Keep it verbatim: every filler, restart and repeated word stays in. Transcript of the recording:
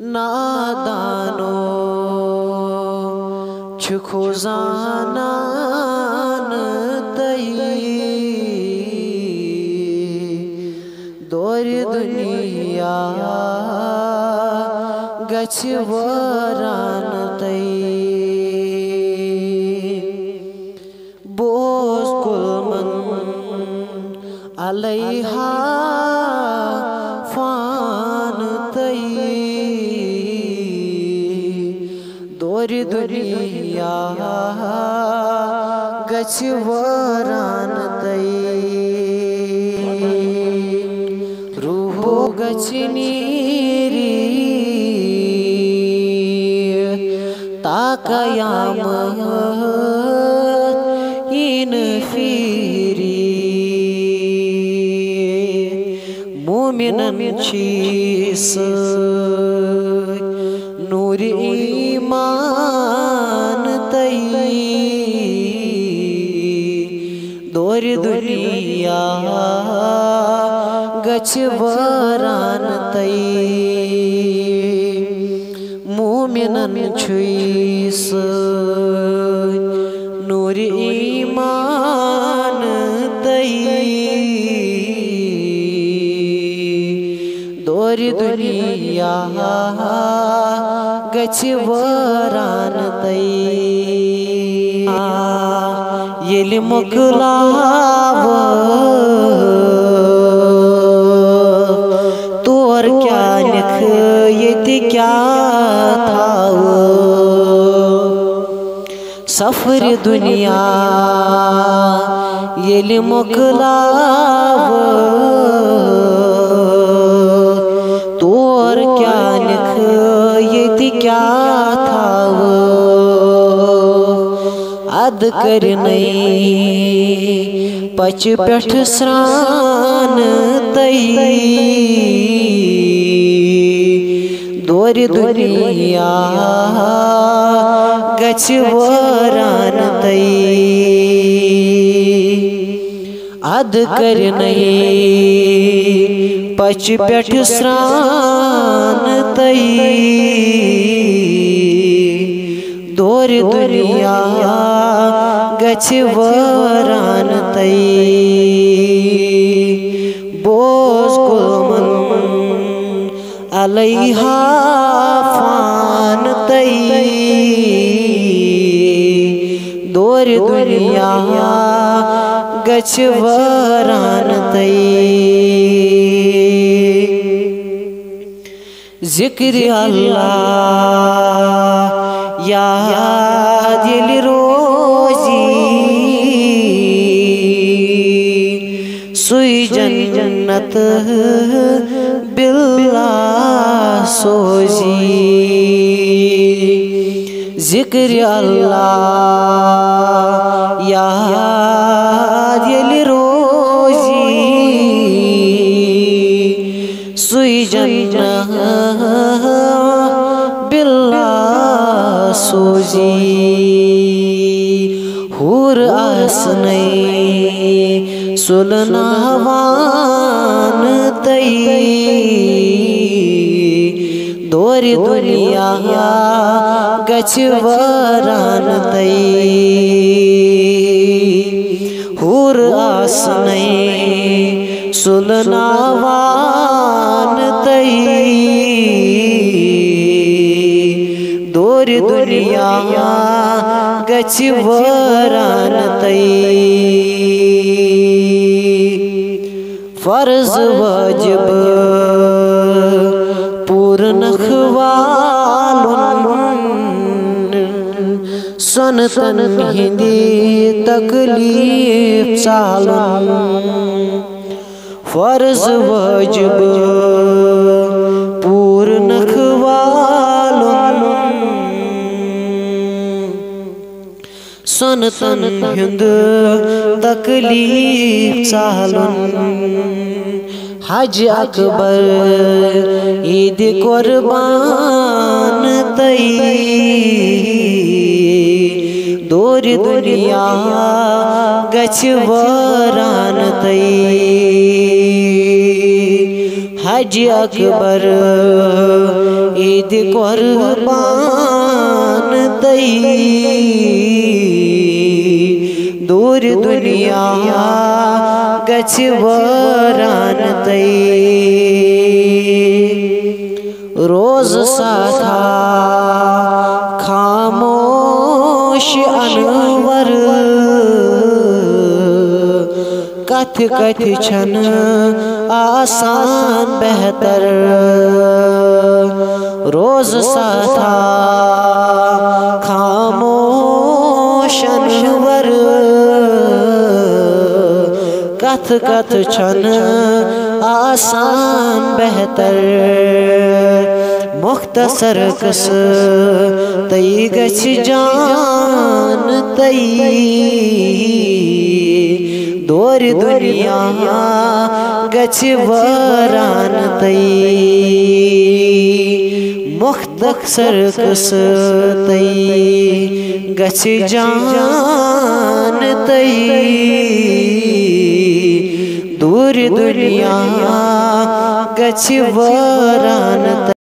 نادانو چھکو زانان تئی دور دنیا گچھ وران تئی بوز کلمن علیہا فان تئی دور دنیا گچھ وران تئی روح گچھ نیری تا قیامت این فیری مومنن چیس نور ایمان تئی دور دنیا گچھ وران تئی مومنن چیس نور ایمان تئی دور دنیا گچھ وران تئی یل مکلاو تور کیا لکھ یت کیا تھاو سفر دنیا یل مکلاو تور کیا لکھ یت کیا تھاو اد کرنئی پچ پٹھ سران تئی دور دنیا گچھ وران تئی اد کرنئی پچ پٹھ سران تئی دور دنیا گچھ وران تئی بوز کلمن علیہا فان تئی دور دنیا گچھ وران تئی ذکر اللہ یاد دل روزی سوئی جنت بلا سوزی ذکر اللہ یاد دل روزی سوئی جنت بلا سوزی ہور آسنئی سلناوان تئی دور دنیا گچھ وران تئی ہور آسنئی سلناوان تئی دور دنیا گچھ وران تئی فرض واجب پورن خوالن سنتن ہندی تکلیف چالن فرض واجب پورن خوالن سنتن ہند تکلیف چالن حج اکبر عید قربان تئی دور دنیا گچھ وران تئی حج اکبر عید قربان تئی دور دنیا گچھ واران تئی روز ساتھا خاموش انور کتھ کتھ چھن آسان بہتر روز ساتھا خاموش انور کتھ کتھ چھن آسان بہتر مختصر کس تئی گچھ جان تئی دور دنیا گچھ واران تئی مختصر کس تئی گچھ جان تئی دور دنیا گچھ واران تئی